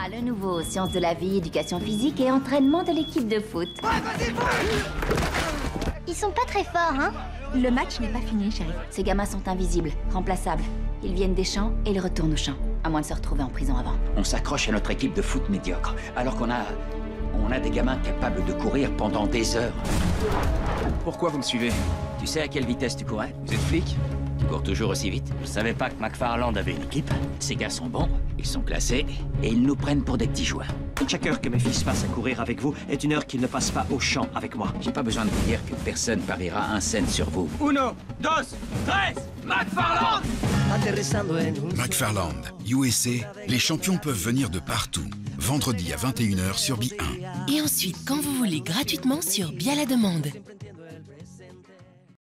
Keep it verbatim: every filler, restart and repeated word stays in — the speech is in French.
Ah, le nouveau, sciences de la vie, éducation physique et entraînement de l'équipe de foot. Ils sont pas très forts, hein? Le match n'est pas fini, chérie. Ces gamins sont invisibles, remplaçables. Ils viennent des champs et ils retournent au champ, à moins de se retrouver en prison avant. On s'accroche à notre équipe de foot médiocre, alors qu'on a... on a des gamins capables de courir pendant des heures. Pourquoi vous me suivez? Tu sais à quelle vitesse tu courais? Vous êtes flic? Tu cours toujours aussi vite? Je savais pas que McFarland avait une équipe. Ces gars sont bons, ils sont classés, et ils nous prennent pour des petits joueurs. Chaque heure que mes fils passent à courir avec vous est une heure qu'ils ne passent pas au champ avec moi. J'ai pas besoin de vous dire que personne pariera un cent sur vous. Uno, dos, tres, McFarland! McFarland, U S A, les champions peuvent venir de partout. Vendredi à vingt et une heures sur B un. Et ensuite, quand vous voulez, gratuitement sur Bien la demande.